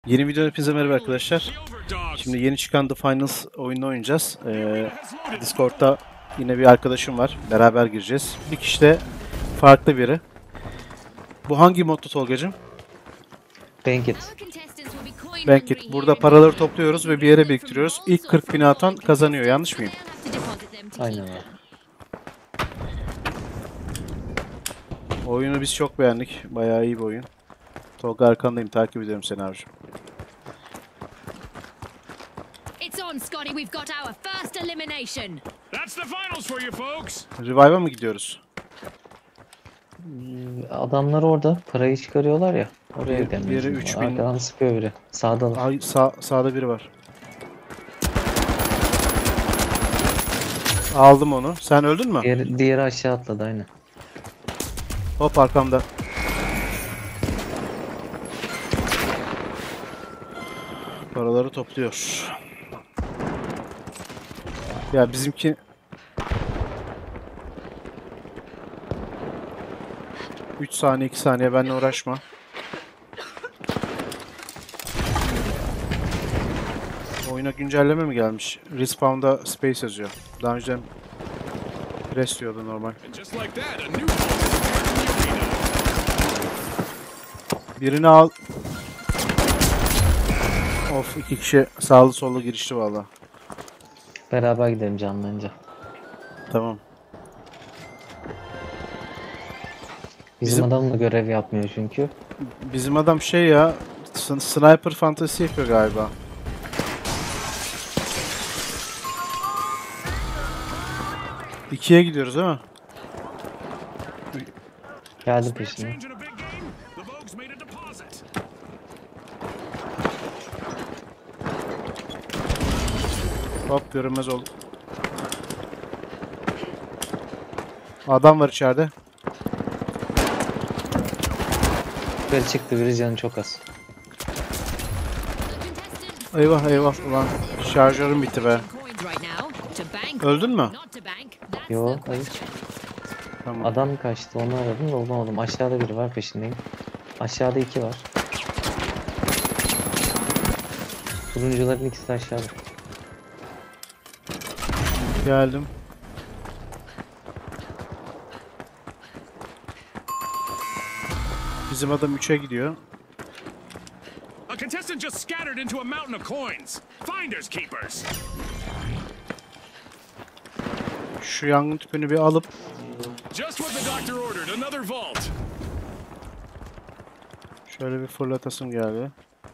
Yeni videoda hepinize merhaba arkadaşlar. Şimdi yeni çıkan The Finals oyununu oynayacağız. Discord'da yine bir arkadaşım var. Beraber gireceğiz. Bir kişi de farklı biri. Bu hangi modda Tolgacığım? Bankit. Bankit. Burada paraları topluyoruz ve bir yere biriktiriyoruz. İlk 40.000 atan kazanıyor. Yanlış mıyım? Aynen öyle. Oyunu biz çok beğendik. Bayağı iyi bir oyun. Tolga arkandayım. Takip ediyorum seni abiciğim. It's on, Scotty. We've got our first elimination. That's the finals for you folks. Revive'a mı gidiyoruz? Adamlar orada parayı çıkarıyorlar ya. Oraya Biri gidelim. 3000. Arkadan sıkıyor biri. Sağda da. Ay, sağda biri var. Aldım onu. Sen öldün mü? Diğeri aşağı atladı aynen. Hop arkamda. Paraları topluyor. Ya bizimki... Üç saniye 2 saniye benimle uğraşma. Oyuna güncelleme mi gelmiş? Respawn'da space yazıyor. Daha önceden press diyordu normal. And just like that, a new vault has appeared in the arena. Birini al. Of, iki kişi sağlı sollu girişti valla. Beraber gidelim canlanınca. Tamam. Bizim adam da görev yapmıyor çünkü. Bizim adam şey ya, sniper fantezi yapıyor galiba. İkiye gidiyoruz değil mi? Geldi peşine. Change in a big game. The Vogues made a deposit. Hop, görünmez oldu. Adam var içeride. Biri çıktı, biri canı çok az. Eyvah eyvah ulan, şarjörüm bitti be. Öldün mü? Yo, hayır. Tamam. Adam kaçtı, onu aradım da bulamadım. Aşağıda biri var, peşindeyim. Aşağıda 2 var. Turuncuların ikisi de aşağıda. Geldim. Bizim adam 3'e gidiyor. A contestant just scattered into a mountain of coins. Finders keepers. Şu yangın tüpünü bir alıp Just what the doctor ordered. Another vault. şöyle bir fırlatasım geldi.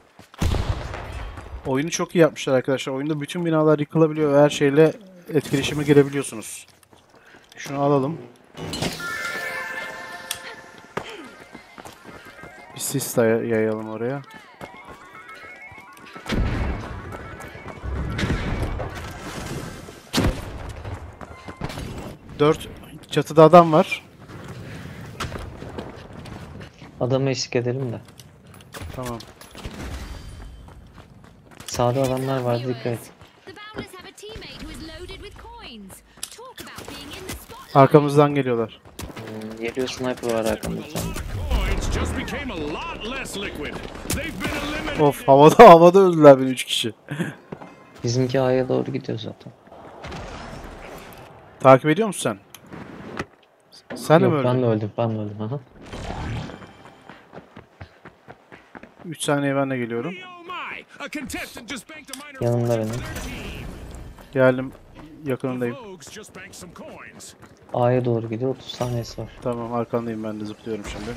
Oyunu çok iyi yapmışlar arkadaşlar. Oyunda bütün binalar yıkılabiliyor ve her şeyle etkileşime girebiliyorsunuz. Şunu alalım. Bir sis de yayalım oraya. Dört çatıda adam var. Adama eşlik edelim de. Tamam. Sağda adamlar var, dikkat et. Arkamızdan geliyorlar. Geliyor, sniper var arkamda bir tane. Coins just became a lot less liquid. They've been eliminated. Of, havada öldüler beni 3 kişi. Bizimki A'ya doğru gidiyor zaten. Takip ediyor musun sen? Sen de mi Yok, ben öldün? de öldüm, ben de öldüm. Aha. 3 saniye ben de geliyorum. Oh my! A contestant just banked a minor Yanımda fortune benim. for their team. Geldim. The Yakınındayım. Vogues just banked some coins. A'ya doğru gidiyor, 30 saniyesi var. Tamam, arkandayım, ben de zıplıyorum şimdi.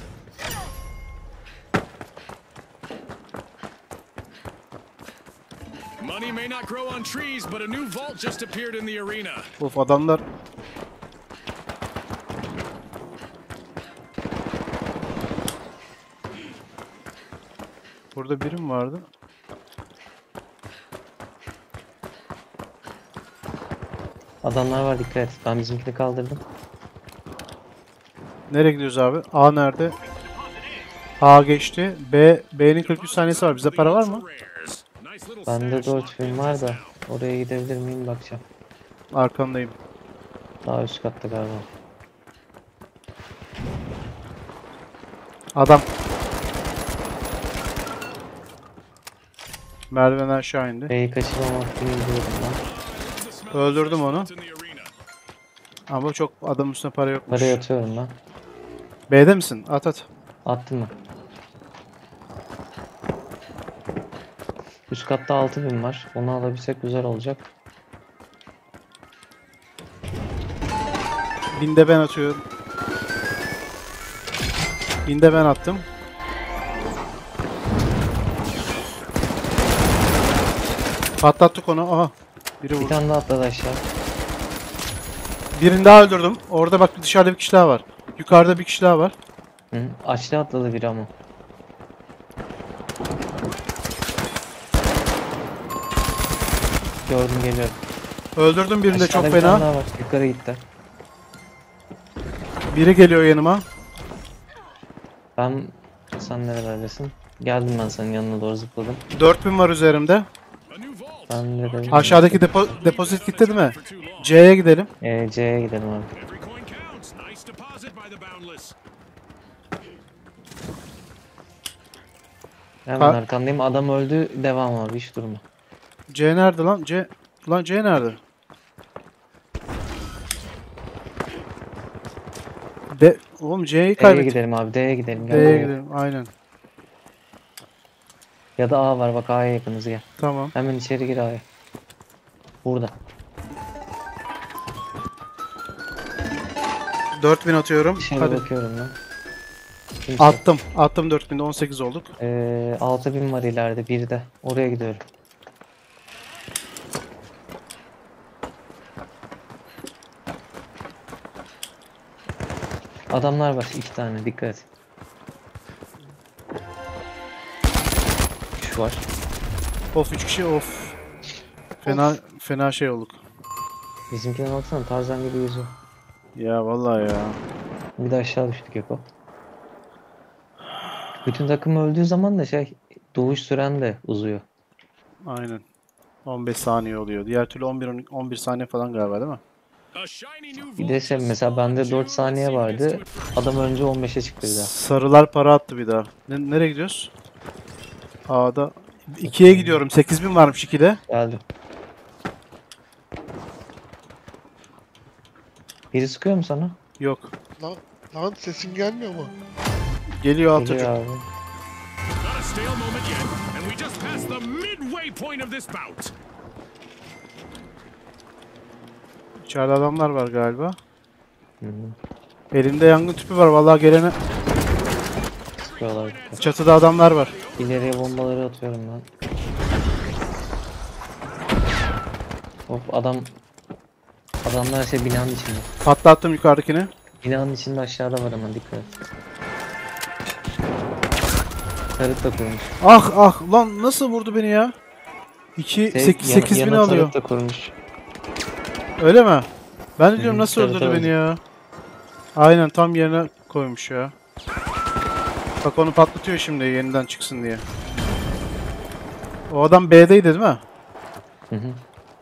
Money may not grow on trees, but a new vault just appeared in the arena. Of, adamlar. Burada birim vardı. Adamlar var, dikkat et. Ben bizimkini kaldırdım. Nereye gidiyoruz abi? A nerede? A geçti. B'nin 43 saniyesi var. Bize para var mı? Rares. Nice little Bende stash 4 locked film in var just da now. oraya gidebilir miyim bakacağım. Arkandayım. Daha üst katta galiba. Adam. Merdiven aşağı indi. B'yi kaçırmamak diye gidiyorum ben. Öldürdüm onu. In the arena. Ama çok adamın üstüne para yokmuş. Parayı atıyorum ben. B'de misin? At at. Attım mı? Üst katta 6000 var. Onu alabilsek güzel olacak. Binde ben atıyorum. Binde ben attım. Patlattık onu. Aha. Biri Bir vurdu. tane daha atladı aşağı. Birini daha öldürdüm. Orada bak dışarıda bir kişi daha var. Yukarıda bir kişi daha var. Hı. Aşağı atladı biri ama. Gördüm, geliyorum. Öldürdüm birini de Aşağıda çok bir tane fena. daha var. Yukarı gitti. Biri geliyor yanıma. Sen nerelerdesin? Geldim ben senin yanına doğru zıpladım. 4000 var üzerimde. A new vault. Ben de Aşağıdaki depozit gitti değil mi? C'ye gidelim. C'ye gidelim abi. Every coin counts. Nice deposit by the boundless. Hemen Ha- arkandayım. Adam öldü. Devam abi. Hiç durma. C nerede lan? Lan C nerede? Oğlum C'yi D'ye kaybettik. gidelim abi. D'ye gidelim. Gel D'ye D'ye. gidelim. Aynen. Ya da A var. Bak A'ya yakınız, gel. Tamam. Hemen içeri gir A'ya. Burada. 4000 atıyorum. Dışarı Hadi. bakıyorum ben. Kimse. Attım. Attım 4000'de 18 olduk. 6000 var ileride. Bir de. Oraya gidiyorum. Adamlar var. 2 tane. Dikkat et. Şu var. Of 3 kişi of. Fena şey olduk. Bizimkine baksana. Tarzan gibi yüzü. Ya vallahi ya. Bir de aşağı düştük Eko. Bütün takım öldüğü zaman da doğuş süren de uzuyor. Aynen. 15 saniye oluyor. Diğer türlü 11 saniye falan galiba değil mi? A shiny new Bir vault de just mesela bende spawned. 4 saniye vardı. Adam önce 15'e çıktı bir daha. Sarılar para attı bir daha. Nereye gidiyoruz? A'da 2'ye gidiyorum. 8000 varmış 2'de. Geldim. Biri sıkıyor mu sana? Yok. Lan sesin gelmiyor mu? Geliyor alt çocuk. Geliyor abi. Not a stale moment yet, and we just passed the midway point of this bout. İçeride adamlar var galiba. Hı hı. Elinde yangın tüpü var. Vallahi gelene Sıkıyorlar. çatıda adamlar var. İleriye bombaları atıyorum ben. Hop adamlar binanın içinde. Patlattım yukarıdakini. Binanın içinde aşağıda var ama dikkat et. Tarık da kurmuş. Ah ah lan nasıl vurdu beni ya? 8000 Yana alıyor. tarık da kurmuş. Öyle mi? Ben de Hı diyorum hı, nasıl tabii, öldürdü tabii. beni ya? Aynen tam yerine koymuş ya. Bak onu patlatıyor şimdi yeniden çıksın diye. O adam B'deydi değil mi? Hı hı.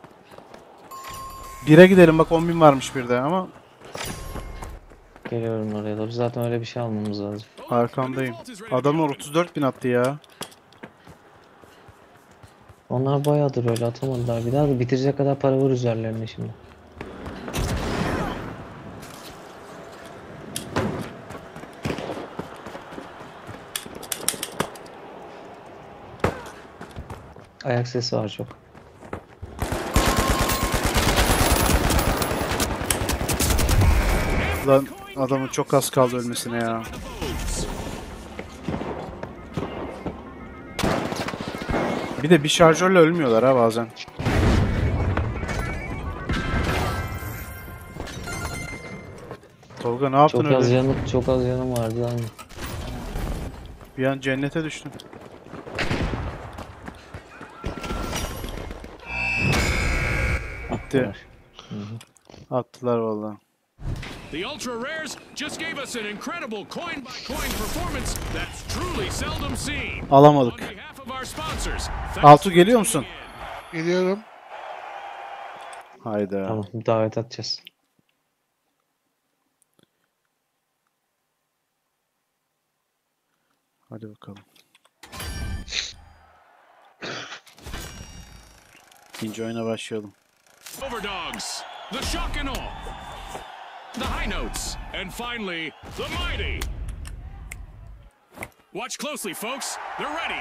1'e gidelim bak 10.000 varmış bir de ama Geliyorum oraya doğru. Zaten öyle bir şey almamız lazım. arkamdayım. Adamlar 34.000 attı ya. Onlar bayağıdır öyle atamadılar. Bir daha da bitirecek kadar para var üzerlerinde şimdi. Ayak sesi var çok. Lan adamın çok az kaldı ölmesine ya. Bir de bir şarjörle ölmüyorlar ha bazen. Tolga ne yaptın Çok az öyle? canım vardı lan. Bir an cennete düştün. Bitti. Attılar vallahi. The ultra rares just gave us an incredible coin by coin performance that's truly seldom seen. On Alamadık. behalf of our sponsors, thanks Altu for geliyor tuning musun? in. Geliyorum. Hayda. Tamam, davet atacağız. Hadi bakalım. İkinci oyuna başlayalım. Overdogs, the shock and awe, the high notes, and finally, the mighty. Watch closely, folks. They're ready.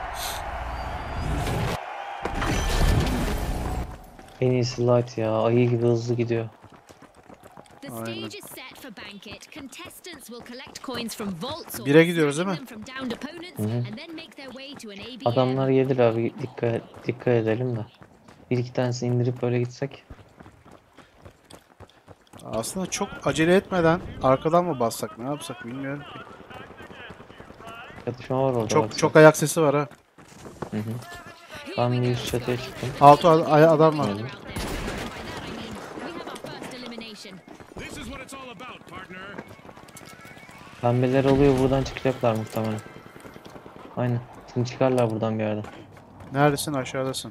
En iyisi Light ya. Ayı gibi hızlı gidiyor. The Aynen. stage is set for banquet. Contestants will collect coins from vaults or Bire gidiyoruz değil mi? snatching them from downed opponents and then make their way to an ABM. Adamlar gelir abi. Dikkat edelim de. Bir iki tanesini indirip böyle gitsek. Aslında çok acele etmeden arkadan mı bassak, ne yapsak bilmiyorum ki. Çatışma var orada. Çok baksana. çok ayak sesi var ha. Ben bir üst çatıya çıktım. Altı adam var. They're out there. By that I mean, we have our first elimination. This is what it's all about, partner. Pembeler oluyor, buradan çıkacaklar muhtemelen. Aynen. Şimdi çıkarlar buradan bir yerden. Neredesin? Aşağıdasın.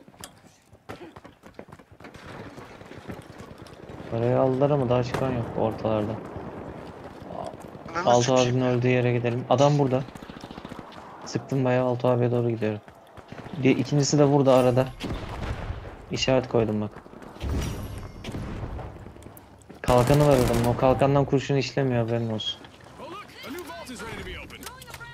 Parayı aldılar ama daha çıkan yok ortalarda. Ananı Altı sikeyim. abinin öldüğü yere gidelim. Adam burada. Sıktım bayağı, Altı abiye doğru gidiyorum. İkincisi de burada arada. İşaret koydum bak. Kalkanı var adamın. O kalkandan kurşun işlemiyor, haberin olsun. Oh look, a new vault is ready to be opened.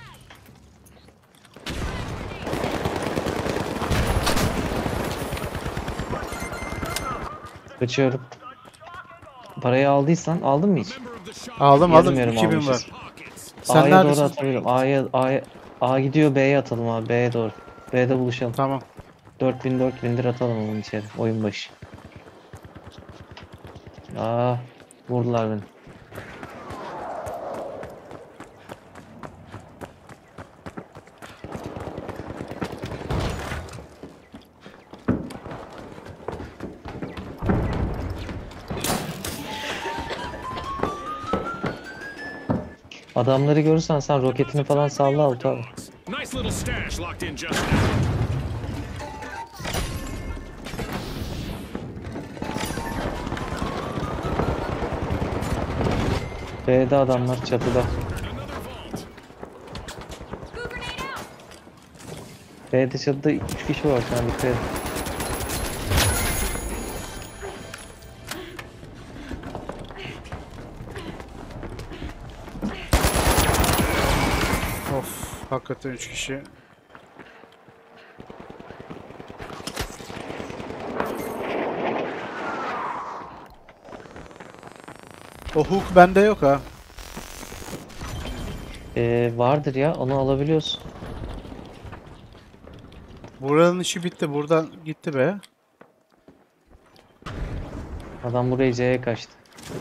Kaçıyorum. Parayı aldıysan, aldın mı hiç? Member of the shock. Aldım Yarım 2000 almışız. var. Pockets. Sen A'ya doğru neredesin? atabilirim. A gidiyor, B'ye atalım abi. B'ye doğru. B'de buluşalım. Tamam. 4000'dir atalım onun içeri. Oyun başı. Aa, vurdular beni. Adamları görürsen sen roketini falan salla Altı abi. Nice little stash locked in just now. B'de adamlar çatıda. Another vault. Go grenade out! B'de çatıda 3 kişi var şu an, dikkat edin. Of, hakikaten 3 kişi. O hook bende yok ha. Vardır ya, onu alabiliyorsun. Buranın işi bitti. Buradan gitti be. Adam buraya C'ye kaçtı.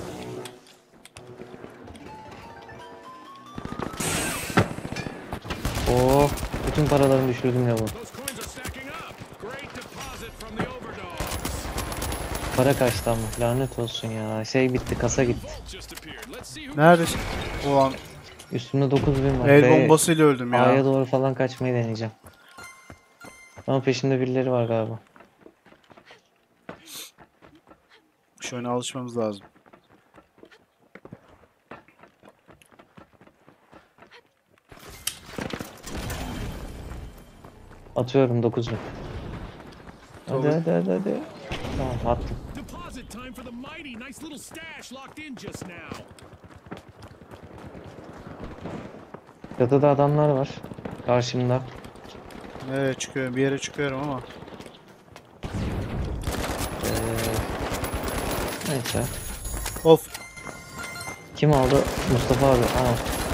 Oh, bütün paralarını düşürdüm ya bu. Those coins are stacking up. Great deposit from the overdogs. Para kaçtı ama, lanet olsun ya. Şey bitti, kasa gitti. Vault just appeared. Let's see who. Neredesin? Ulan Üstümde 9000 var. el bombasıyla öldüm A'ya ya. doğru falan kaçmayı deneyeceğim. Ama peşimde birileri var galiba. Şu oyuna alışmamız lazım. Atıyorum 9000. Hadi Olur. hadi. Tamam, attım. Deposit time for the mighty. Nice little stash locked in just now. Çatıda adamlar var. Karşımda. Nereye çıkıyorum? Bir yere çıkıyorum ama. Neyse. Of. Kim aldı? Mustafa abi. Aa.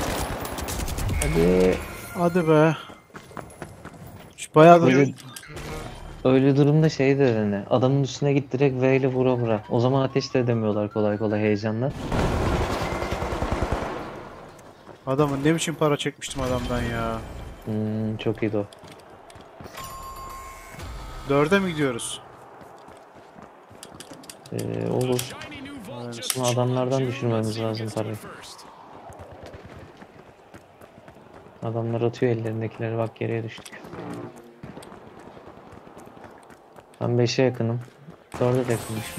Hadi. Hadi be. Şu bayağı da Öyle durumda şey de hani adamın üstüne git, direkt V ile vura. O zaman ateş de edemiyorlar kolay kolay heyecanla. adamın ne biçim para çekmiştim adamdan ya. Çok iyiydi o. 4'e mi gidiyoruz? Olur. Shiny new vault just Şimdi adamlardan charged in. düşürmemiz Let's see who lazım gets parayı. there first. Adamlar atıyor ellerindekileri, bak geriye düştük. Ben 5'e yakınım. 4'e de yakınmışım.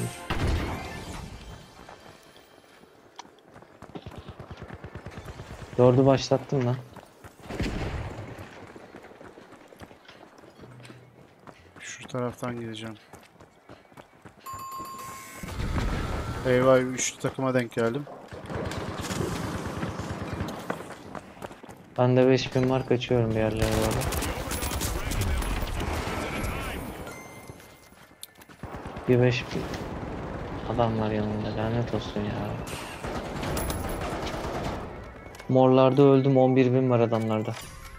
Dördü başlattım lan. Şu taraftan gideceğim. Eyvah, üçlü takıma denk geldim. Ben de 5000 var, kaçıyorum bir yerlere doğru. Bir 5000 adam var yanımda, lanet olsun ya. Morlarda öldüm, 11.000 var adamlarda.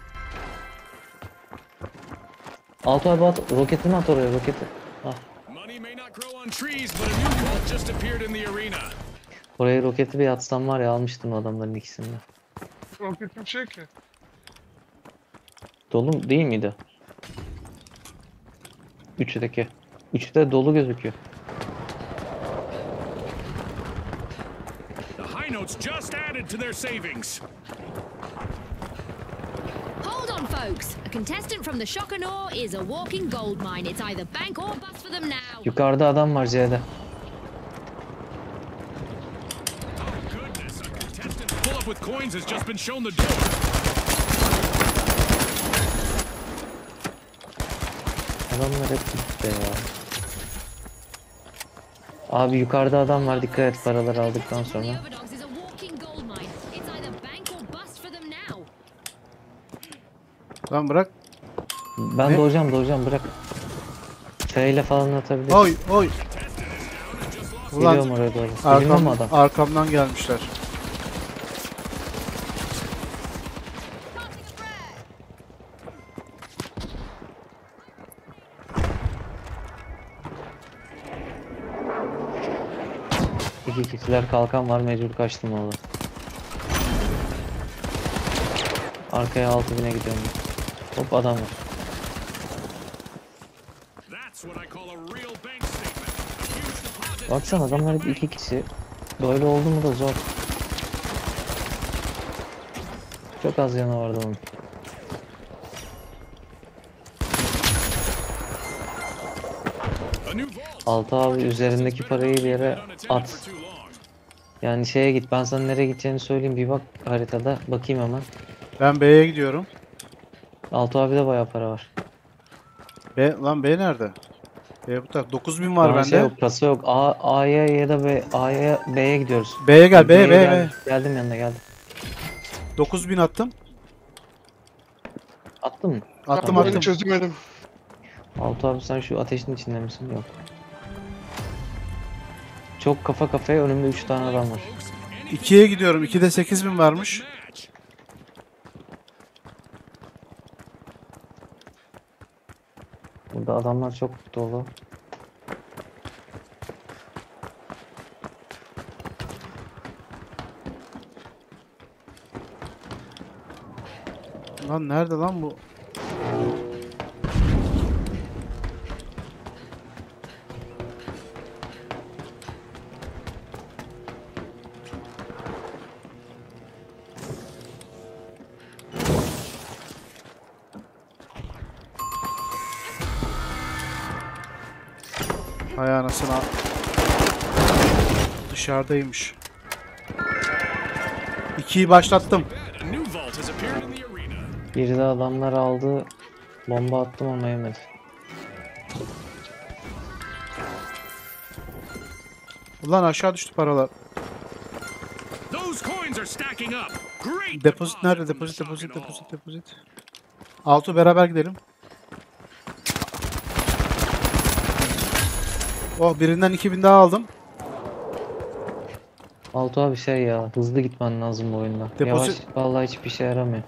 Altu abi at, roketini at oraya, roketi. Ah, Money may not grow on trees, but a new vault just appeared in the arena. oraya roketi bir atsam var ya, almıştım adamların ikisini de. Roketim şey ki. Dolu değil miydi? Üçüdeki. Üçü de dolu gözüküyor. The high notes just added to their savings. Hold on, folks. A contestant from the Shokanor is a walking gold mine. It's either bank or bust for them now. Yukarıda adam var C'de. Oh, goodness. A contestant full up with coins has just been shown the door. Adamlar hep gitti ya. Abi yukarıda adam var, dikkat et paraları aldıktan The sonra. Overdogs is a walking gold mine. It's either bank or bust for them now. Lan bırak. Ben Ne? doğacağım bırak. F ile falan atabilir. Oy oy. Geliyorum Ulan oraya doğru. Bilmiyor mu adam? arkamdan gelmişler. İki kişiler, kalkan var, mecbur kaçtım orada. Arkaya 6000'e gidiyorum. Hop adam var. That's what I call a real bank statement. A huge deposit. Baksana adamlar hep iki kişi. Böyle oldu mu da zor. Çok az yanı vardı onun. A new vault. Altı abi üzerindeki parayı bir yere Unattended at. for too long. Yani şeye git, ben sana nereye gideceğini söyleyeyim, bir bak haritada, bakayım hemen. Ben B'ye gidiyorum. Altı abi de bayağı para var. Lan B nerede? B bu taraf. 9000 var Bana bende. şey yok, kasa yok. A'ya ya da A'ya B'ye gidiyoruz. B'ye gel, B'ye B. Geldim yanına, geldim. 9000 attım. Attın mı? Attım Ben bunu attım. çözemedim. Altı abi sen şu ateşin içinde misin? Yok. Çok kafa kafaya, önümde 3 tane adam var. 2'ye gidiyorum. 2'de 8000 varmış. Match. Burada adamlar çok dolu. Lan nerede lan bu? Hay anasına. Dışarıdaymış. 2'yi başlattım. A new vault has appeared in the arena. Bir de adamlar aldı. Bomba attım ama yemedi. Ulan aşağı düştü paralar. Those coins are stacking up. Great. Depozit nerede? from the Depozit, depozit, Shock and depozit, depozit. Altu beraber gidelim. Oh, birinden 2000 daha aldım. Altı abi şey ya, hızlı gitmen lazım bu oyunda. Depozit- Yavaş vallahi hiçbir şey yaramıyor.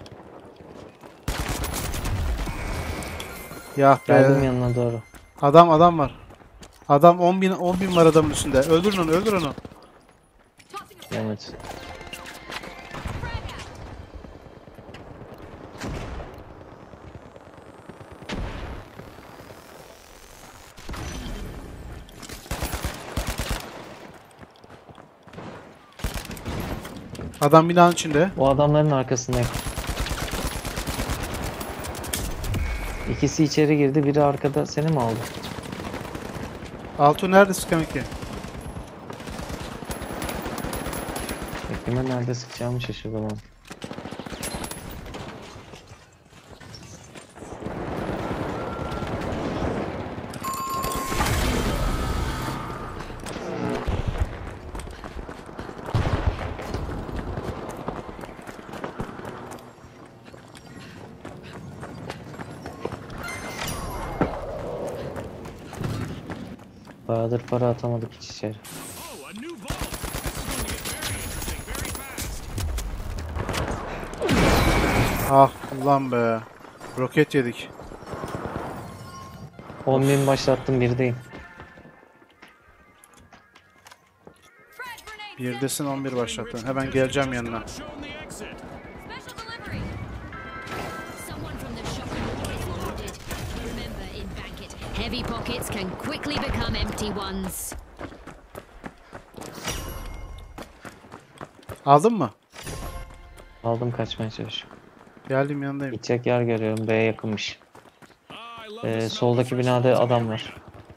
Ya Geldim be. yanına doğru. Adam var. Adam 10.000 var adamın üstünde. Öldürün onu, öldür onu. Evet. Adam binanın içinde. O adamların arkasındayım. İkisi içeri girdi, biri arkada. Seni mi aldı? Altu nerede kanki? Kime nerede sıkacağımı şaşırdım ama. Bayağıdır para atamadık hiç içeri. Oh, a new vault. This is going to get very interesting very fast. Ah ulan be. Roket yedik. 10.000 başlattım birdeyim. Birdesin 11 başlattın. Hemen geleceğim yanına. Shown the exit. Special delivery. Someone from the shop is loaded. Remember, in Bankit, heavy pockets can quickly become empty ones. Aldın mı? Aldım, kaçmaya çalışıyorum. Geldim yanındayım. Gidecek yer görüyorum. B'ye yakınmış. Ah, I love the smell of Soldaki fresh binada tomato. adam var.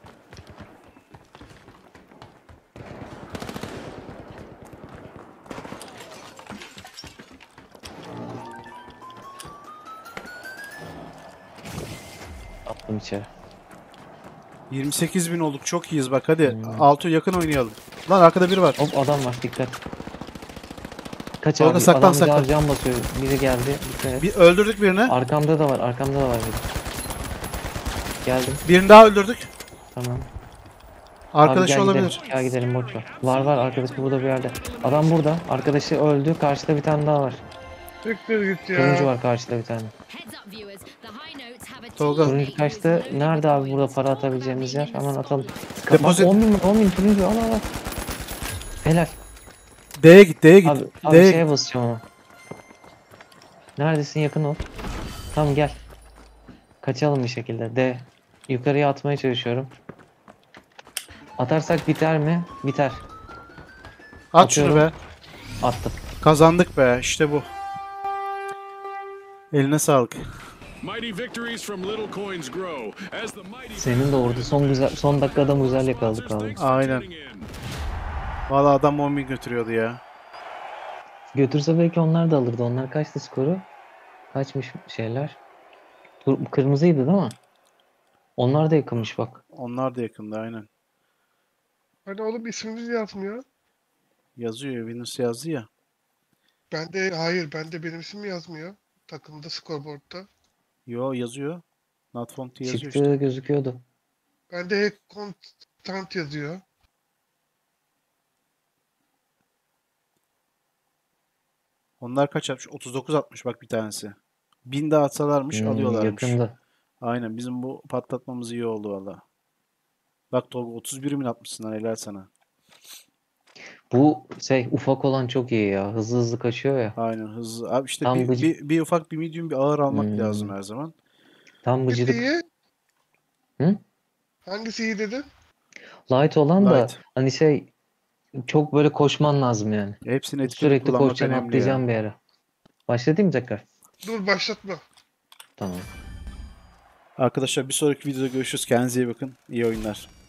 Attım içeri. 28.000 olduk. Çok iyiyiz bak hadi. Altu yakın oynayalım. Lan arkada biri var. Hop, adam var, dikkat. Kaç Tolga, abi, saklan, adam saklan. can basıyor. Biri geldi. Dikkat et. Bir öldürdük birini. Arkamda da var, arkamda da var biri. Geldim, Birini daha öldürdük. tamam. Arkadaşı Abi gel olabilir. Gidelim. Gel gidelim, boş ver. Var arkadaşı burada bir yerde. Adam burada. Arkadaşı öldü. Karşıda bir tane daha var. Siktir git Turuncu ya. var karşıda bir tane. Heads up, viewers. The high notes have a Tolga. Turuncu kaçtı. Nerede abi burada para atabileceğimiz yer? Hemen atalım. Depozit- 10 bin turuncu, al. Helal. D'ye git, D'ye git. Abi D'ye şeye git. basacağım ama. Neredesin, yakın ol. Tamam, gel. Kaçalım bir şekilde. D. Yukarıya atmaya çalışıyorum. Atarsak biter mi? Biter. At şunu be. Atıyorum. Attım. Kazandık be. İşte bu. Eline sağlık. Mighty victories from little coins grow as the mighty Senin de orada son dakikada güzel yakaladık abi. Aynen. Valla adam 10.000 götürüyordu ya. Götürse belki onlar da alırdı. Onlar kaçtı skoru? Kaçmış şeyler? Kırmızıydı değil mi? Onlar da yakınmış bak. Onlar da yakında aynen. Hani oğlum ismimiz yazmıyor. Yazıyor. Venus yazdı ya. Hayır benim ismim yazmıyor. Takımda scoreboard'da. Yo yazıyor. Not found yazıyor Çıktığı işte. gözüküyordu. Bende hack constant yazıyor. Onlar kaç atmış? 39 atmış bak bir tanesi. 1000 daha atsalarmış alıyorlarmış. Yakındı. Aynen bizim bu patlatmamız iyi oldu valla. Bak Tolga 31.000 atmışsın lan helal sana. Bu ufak olan çok iyi ya. Hızlı hızlı kaçıyor ya. Aynen hızlı. Abi işte Tam bir ufak bir medium bir ağır almak Hmm. lazım her zaman. Tam Hangisi gıcırık. iyi? Hı? Hangisi iyi dedin? Light olan da Light. hani çok böyle koşman lazım yani. Hepsini etkili Sürekli kullanmak koşacaksın, önemli ya. atlayacaksın bir yere. Başlatayım mı tekrar? Dur başlatma. Tamam. Arkadaşlar bir sonraki videoda görüşürüz. Kendinize iyi bakın. İyi oyunlar.